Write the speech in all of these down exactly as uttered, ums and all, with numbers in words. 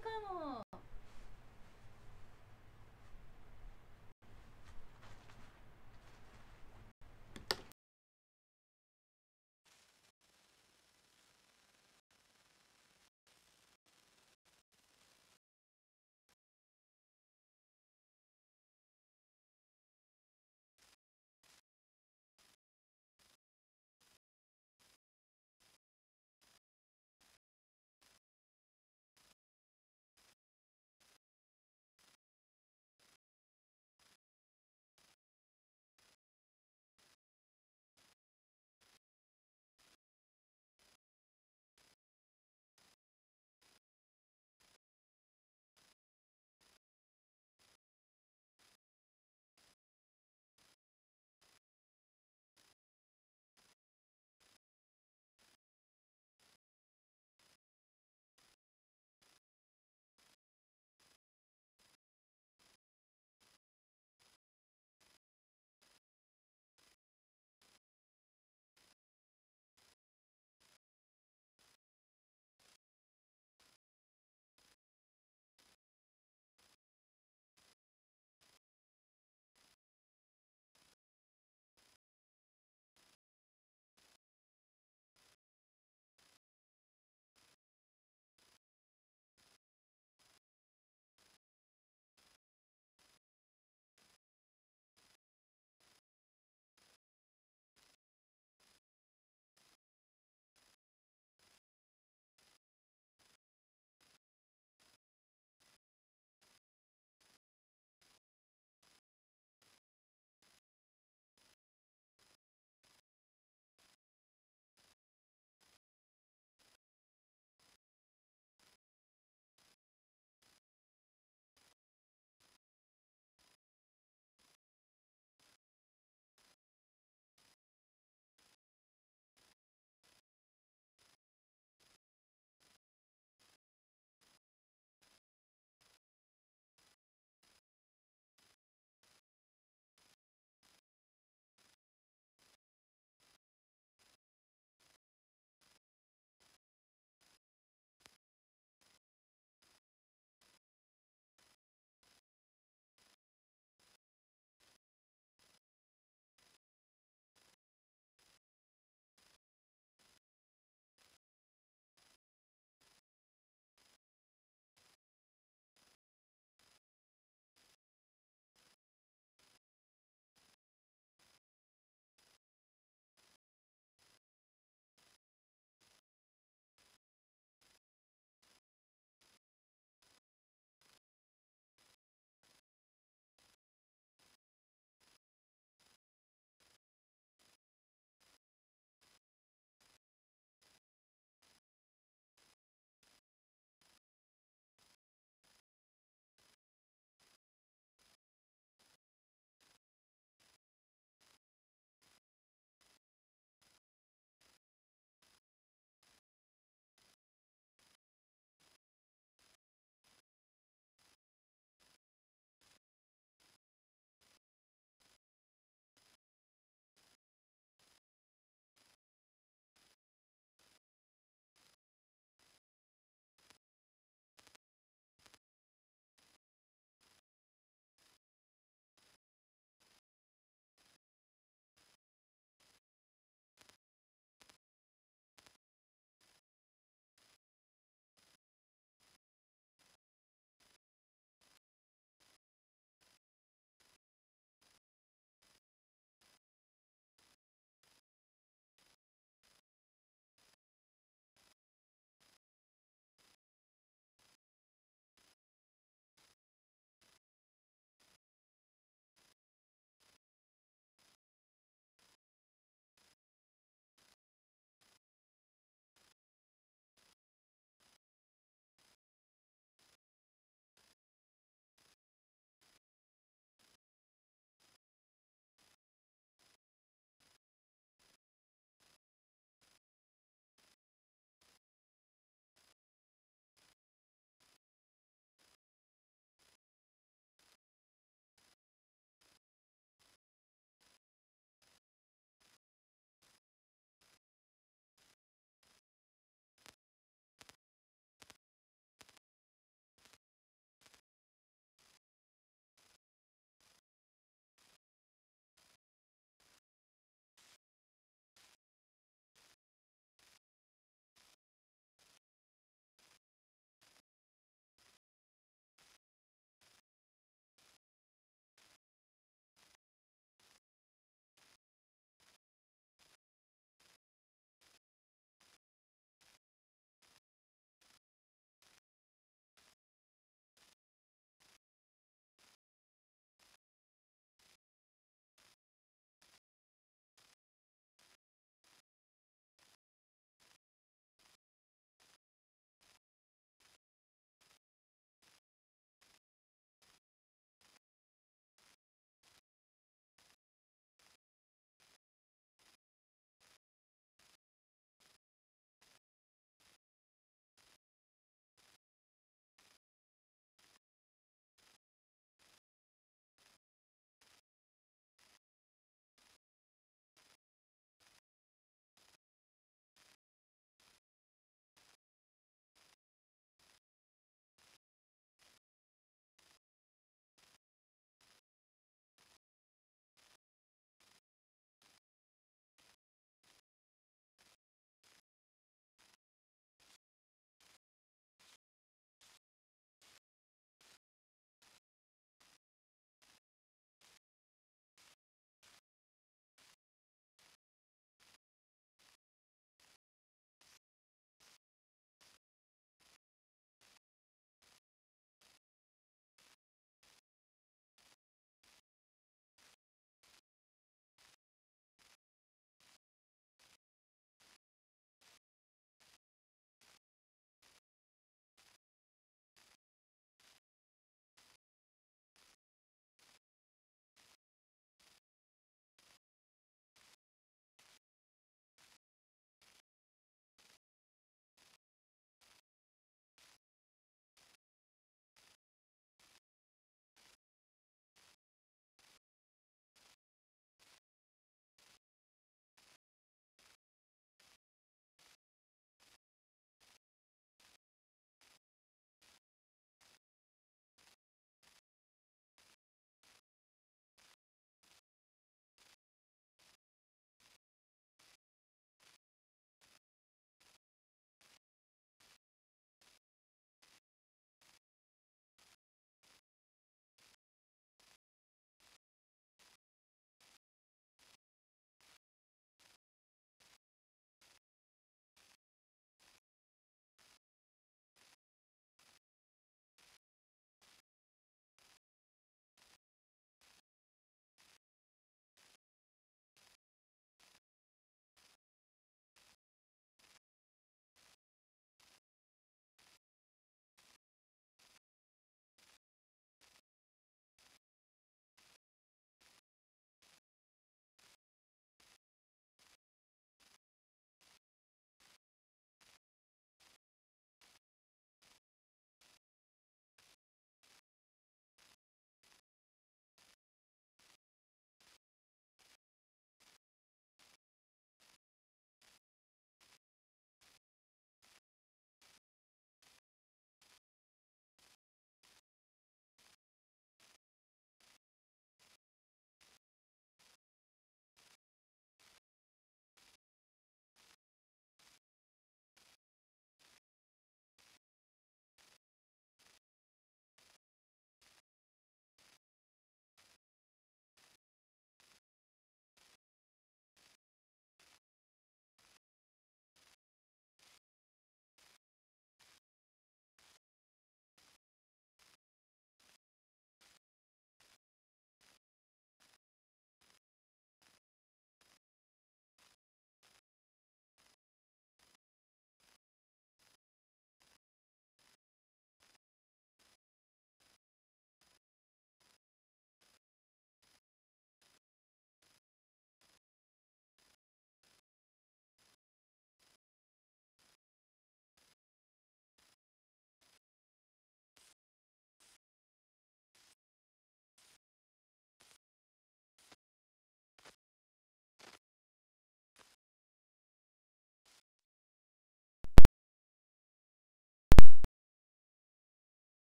かも。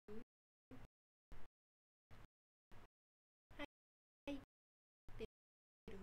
入ってる？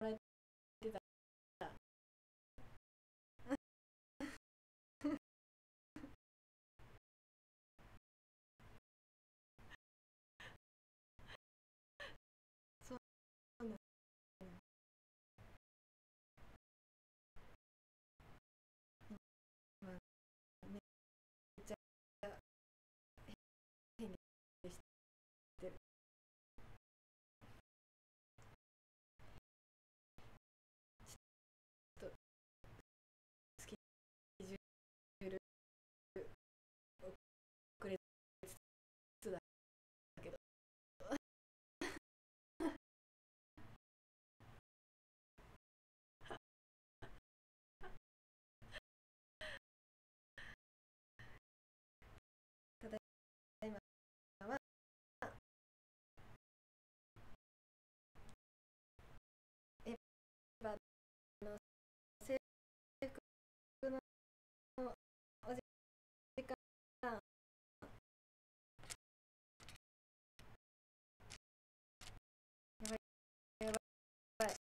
らえてた。そうなんだ。今めっちゃ変化してる。ちょっとスケジュール遅れつつだけど。ただいまはエヴァの制服のお時間。やばいやばい。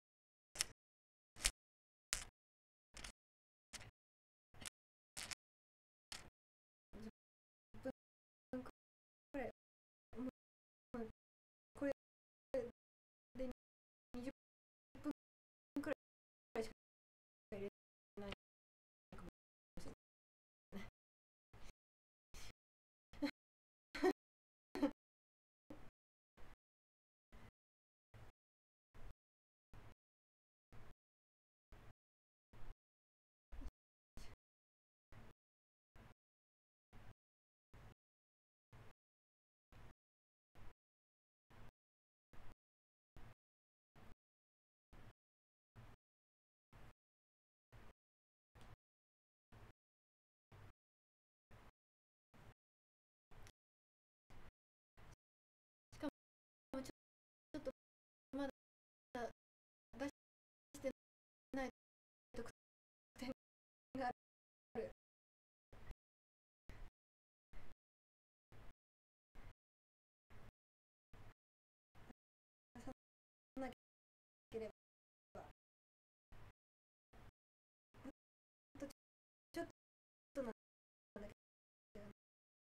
じゅっぷんくらい、もうこれでにじゅっぷんくらいしか入れないかもしれない。しかもちょっとまだ出してない特典がある。出さなければ。あとちょっとなんだけどな。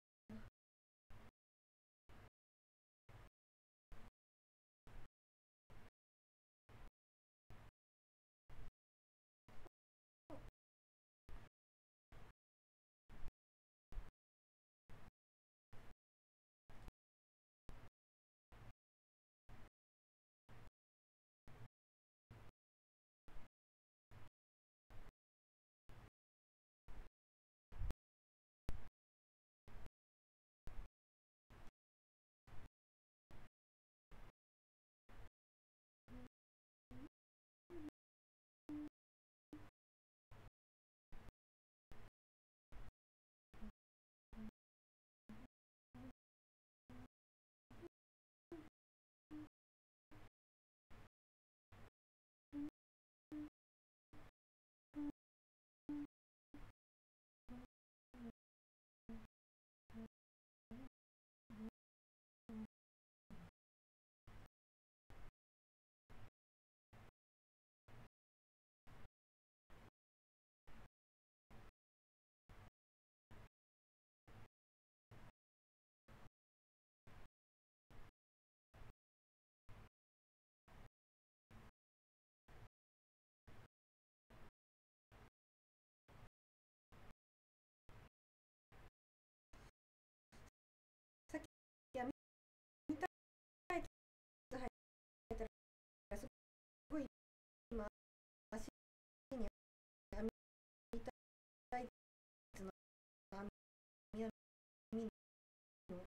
さっき網タイツ履いたらすごい今足に網タイツの網網の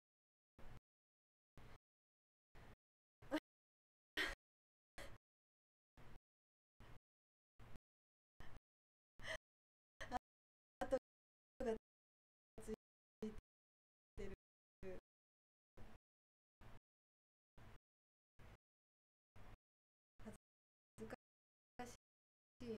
跡がついてる。恥ずかしい。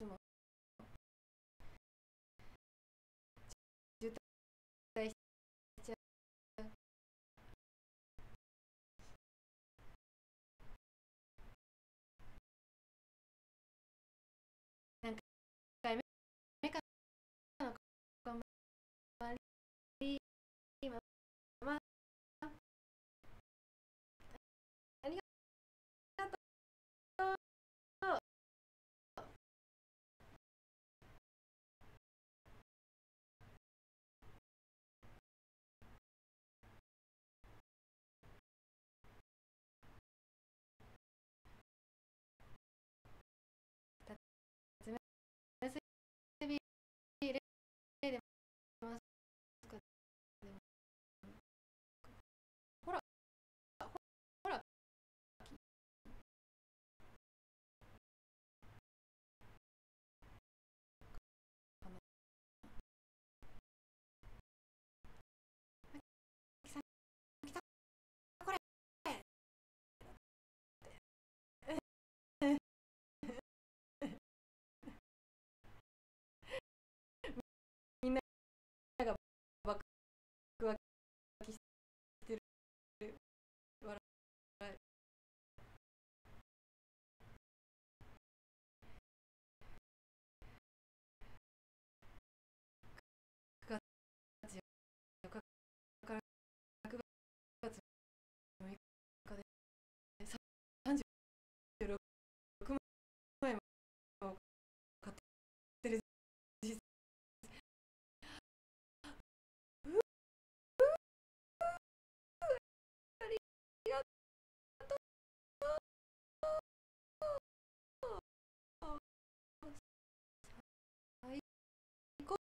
も渋滞しちゃう。何回目かのこまりままありがとう。夏目ビールでますか？ほらほらさん来たこれみんなが爆湧きしてる。笑えくがつよっかからくがつむいかでさんじゅうろくまいも買ってる実ありがとう。最高。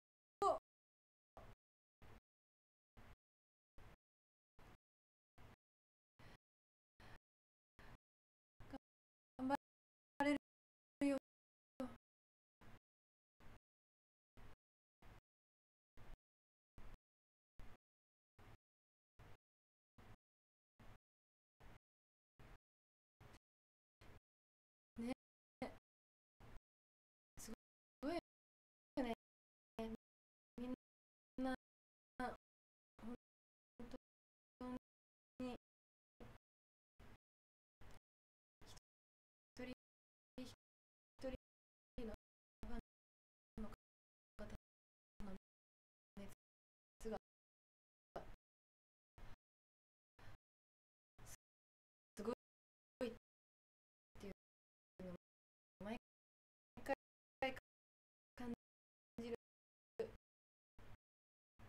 頑張れるよ。ね、すごいよね。みんな本当に一人一人のファンの方の熱がすごいっていうのを毎回感じる。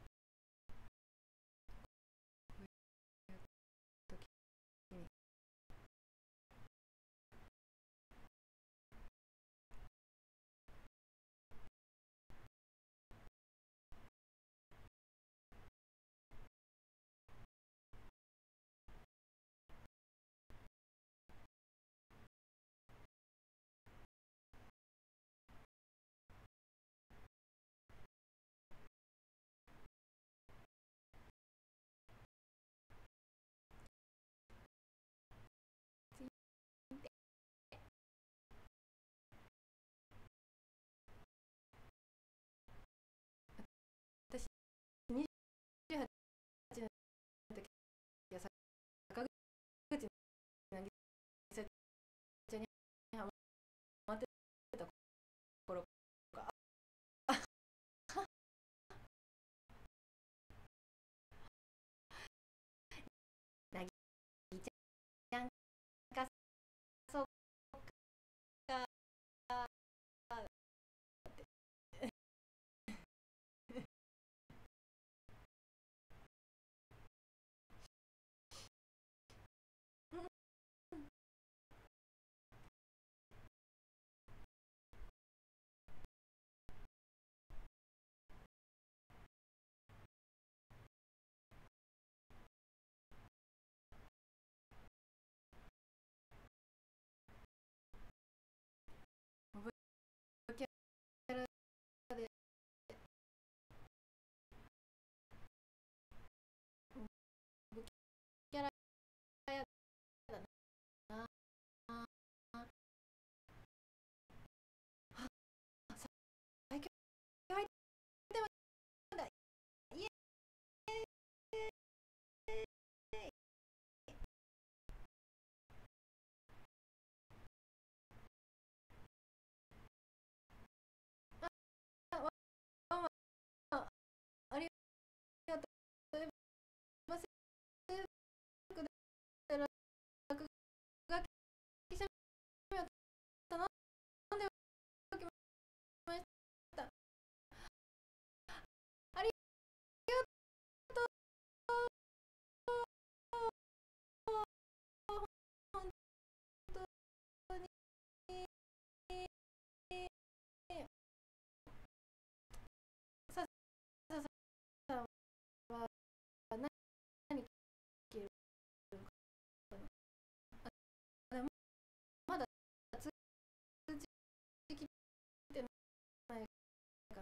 ないから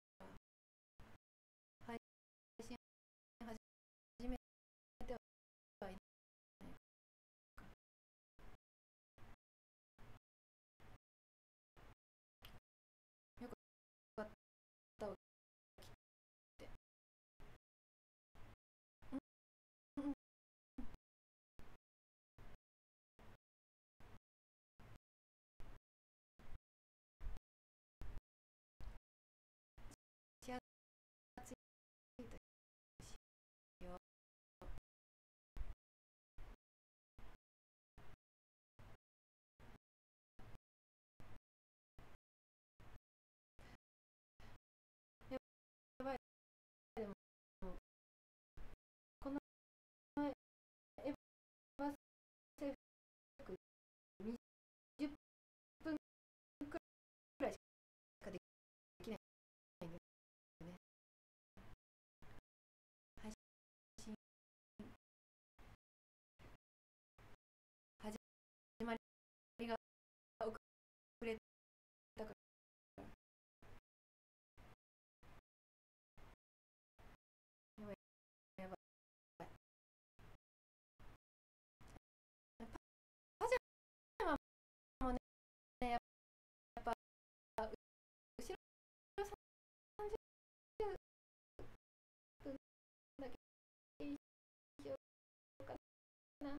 配信始めてはいないか。よかったわ。うんうん。しやついたしよう。やばい。でもこのエヴァ制服にじゅっぷんくらいしかできないんだよね。配信始まりが遅れたから。やばいやばい。パジャマもね、やっぱ後ろさんじゅっぷんだけにしようかな。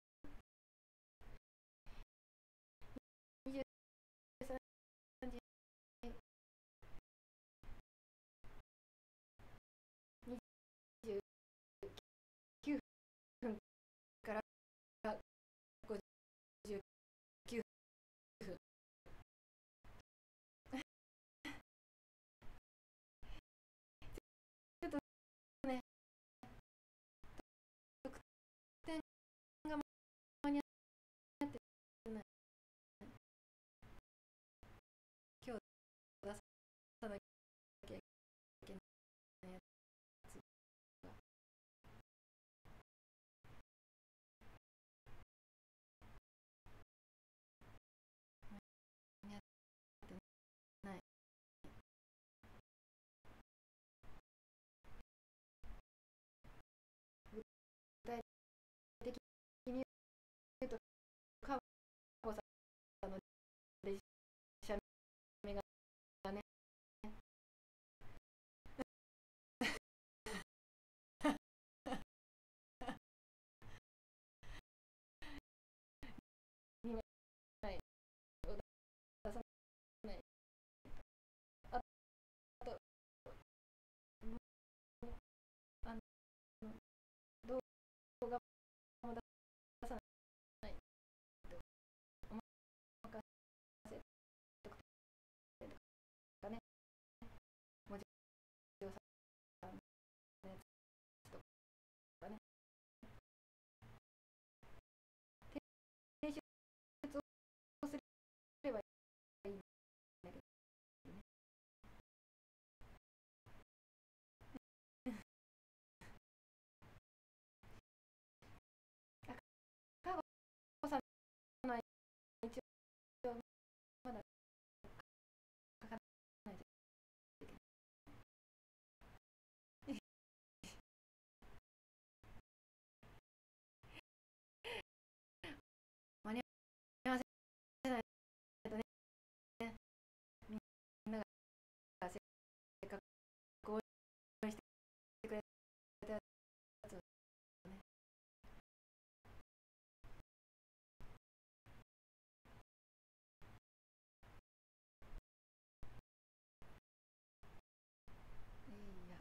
にじゅうさんじにじゅうきゅうふんからごじゅうきゅうふん。ちょっとね、得点が間に合ってない。今日出さなきゃいけないやつが間に合ってない。具体的に言うと、カーボさんの列車目がね、にまいを出さない。あと、あの動画も出さないとお任せ特典とかね、文字をさんのやつとかね、提出をすればいいんだけどね。あ、カーボさんのは一応まだ書かないといけない。間に合わせないとね、みんながせっかく応援してくれたやつをね。いや、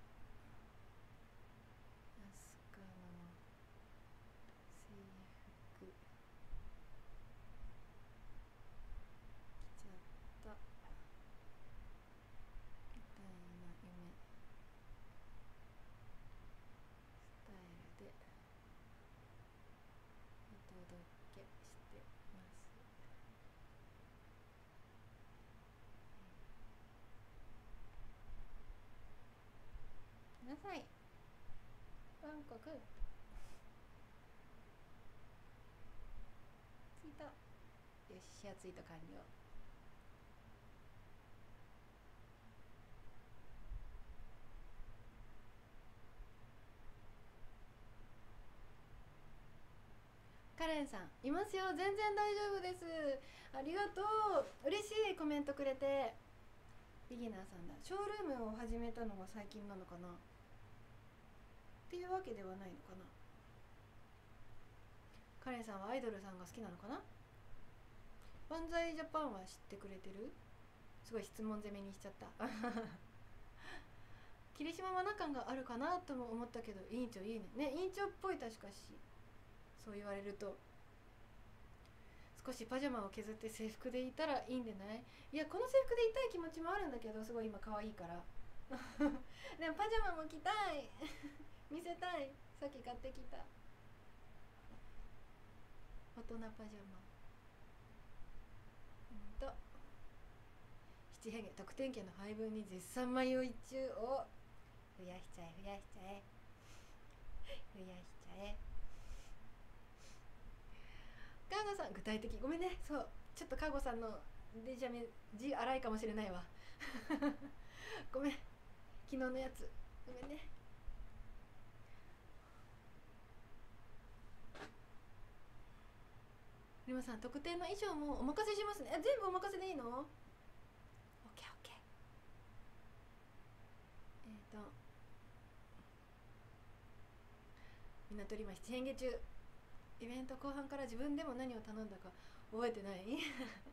アスカの制服着ちゃったみたいな夢スタイルでお届けしてます。なさい、バンコク着いた。よし、シェアツイート完了。 レンさんいますよ。全然大丈夫です。ありがとう。嬉しいコメントくれて。ビギナーさんだ。ショールームを始めたのが最近なのかなっていうわけではないのかな。カレンさんはアイドルさんが好きなのかな。万歳ジャパンは知ってくれてる？すごい質問攻めにしちゃった霧島マナ感があるかなとも思ったけど、委員長いいね。ね、委員長っぽい。確かしそう言われると。少しパジャマを削って制服でいたらいいんでない？いや、この制服でいたい気持ちもあるんだけど、すごい今可愛いからでもパジャマも着たい見せたい。さっき買ってきた大人パジャマ。うんと七変化得点圏の配分に絶賛迷い中。を増やしちゃえ増やしちゃえ増やしちゃえ。カーゴさん具体的。ごめんね。そうちょっとカーゴさんのデジャメ字荒いかもしれないわごめん、昨日のやつごめんね。リマさん特典の衣装もお任せしますね。全部お任せでいいの？オッケーオッケー。えっ、ー、と港リマ七変化中。イベント後半から自分でも何を頼んだか覚えてない覚え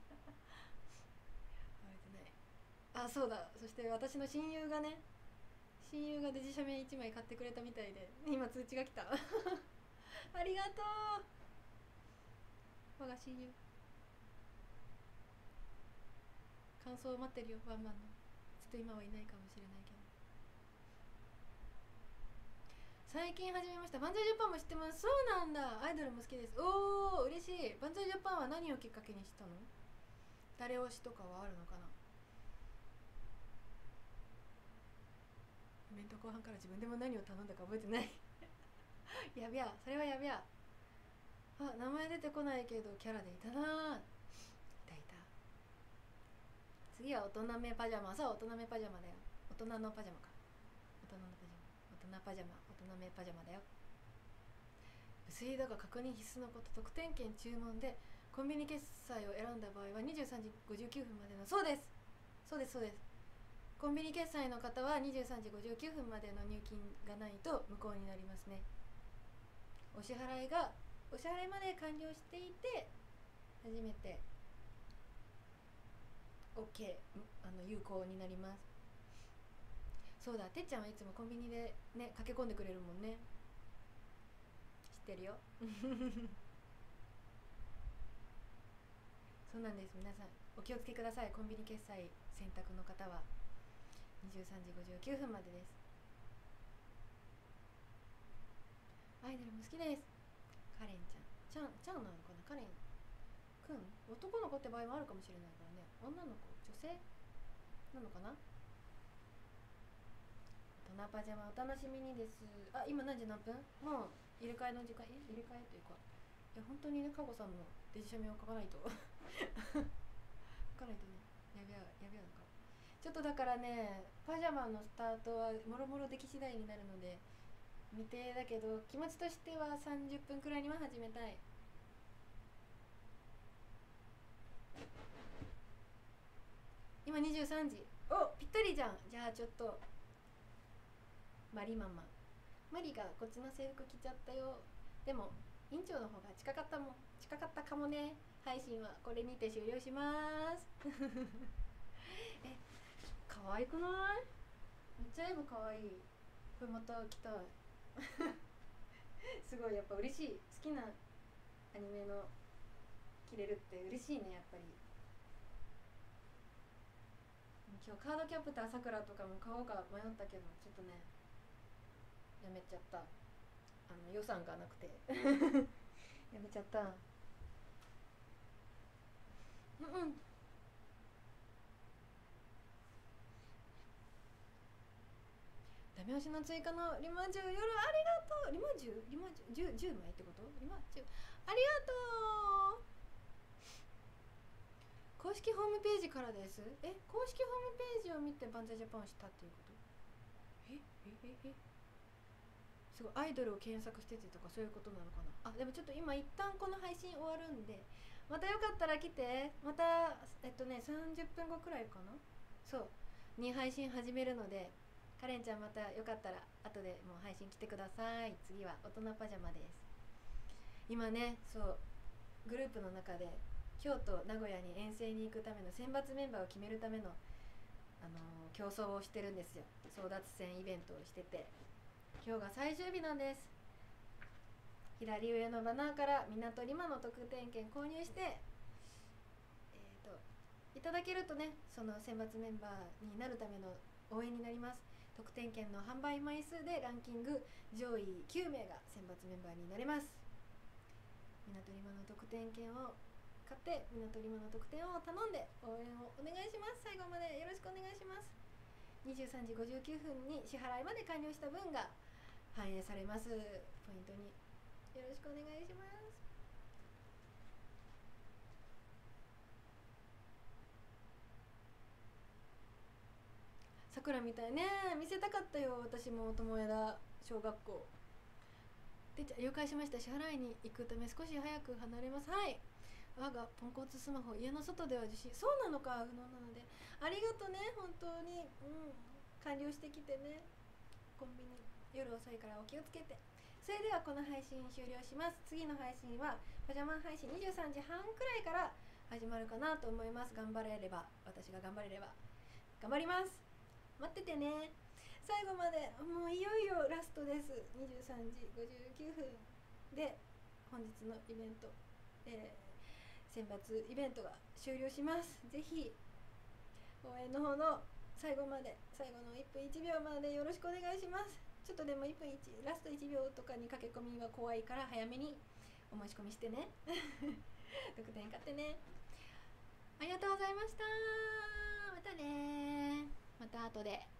てない。あ、そうだ。そして私の親友がね親友がデジシャメいちまい買ってくれたみたいで今通知が来たありがとう我が親友。感想を待ってるよワンマンの。ちょっと今はいないかもしれないけど。最近始めました。バンザイジャパンも知ってます。そうなんだ。アイドルも好きです。おー嬉しい。バンザイジャパンは何をきっかけにしたの？誰推しとかはあるのかな。イベント後半から自分でも何を頼んだか覚えてないやべや、それはやべや。あ、名前出てこないけどキャラでいたな。いたいた。次は大人めパジャマ。そう、大人めパジャマだよ。大人のパジャマか。大人のパジャマ、大人パジャマ、大人めパジャマだよ。薄いだが確認必須のこと。特典券注文でコンビニ決済を選んだ場合はにじゅうさんじごじゅうきゅうふんまでの。そうですそうですそうです。コンビニ決済の方はにじゅうさんじごじゅうきゅうふんまでの入金がないと無効になりますね。お支払いがお支払いまで完了していて初めて OK あの有効になります。そうだ、てっちゃんはいつもコンビニでね駆け込んでくれるもんね。知ってるよそうなんです。皆さんお気をつけください。コンビニ決済選択の方はにじゅうさんじごじゅうきゅうふんまでです。アイドルも好きです。カレンちゃんちゃんちゃんなのかな。カレンくん男の子って場合もあるかもしれないからね。女の子女性なのかな。大人パジャマお楽しみにです。あ、今何時何分？もう入れ替えの時間。え入れ替えというか、いや本当にね、カゴさんのデジシャメを書かないと書かないとね、やべややべやのか。ちょっとだからね、パジャマのスタートはもろもろ出来次第になるので未定だけど、気持ちとしてはさんじゅっぷんくらいには始めたい。今にじゅうさんじ。お、ぴったりじゃん。じゃあちょっとマリマママリがこっちの制服着ちゃったよ。でも院長の方が近かったもん近かったかもね。配信はこれにて終了しますえ、可愛くない？めっちゃエヴかわいい。これまた着たいすごいやっぱ嬉しい。好きなアニメの着れるって嬉しいね。やっぱり今日カードキャプターさくらとかも買おうか迷ったけど、ちょっとねやめちゃった。あの予算がなくてやめちゃった。うんうん。ダメ押しの追加のリマじゅう夜ありがとう。リマじゅうリマじゅう 10, 10枚ってこと？リマじゅうありがとう。公式ホームページからです。え、公式ホームページを見てバンザイジャパンをしたっていうこと？ええええすごいアイドルを検索しててとかそういうことなのかなあ。でもちょっと今一旦この配信終わるんで、またよかったら来て。またえっとねさんじゅっぷんごくらいかな、そうに配信始めるので、カレンちゃんまたよかったら後でもう配信来てください。次は大人パジャマです。今ね、そうグループの中で京都名古屋に遠征に行くための選抜メンバーを決めるための、あのー、競争をしてるんですよ。争奪戦イベントをしてて、今日が最終日なんです。左上のバナーから港リマの特典券購入して、えー、といただけるとね、その選抜メンバーになるための応援になります。特典券の販売枚数でランキング上位きゅうめいが選抜メンバーになれます。港リマの特典券を買って港リマの特典を頼んで応援をお願いします。最後までよろしくお願いします。にじゅうさんじごじゅうきゅうふんに支払いまで完了した分が反映されます。ポイントによろしくお願いします。桜みたいね、見せたかったよ。私も友枝小学校でちゃ了解しました。支払いに行くため少し早く離れます。はい。我がポンコツスマホ家の外では受信。そうなのか、不能なのでありがとね、本当に。うん、完了してきてね。コンビニ夜遅いからお気をつけて。それではこの配信終了します。次の配信はパジャマ配信にじゅうさんじはんくらいから始まるかなと思います。頑張れれば、私が頑張れれば頑張ります。待っててね。最後まで。もういよいよラストです。にじゅうさんじごじゅうきゅうふんで本日のイベント、えー、選抜イベントが終了します。ぜひ応援の方の最後まで、最後のいっぷんいちびょうまでよろしくお願いします。ちょっとでもいっぷんいちラストいちびょうとかに駆け込みは怖いから早めにお申し込みしてね。特典買ってね。ありがとうございました。またね。また後で。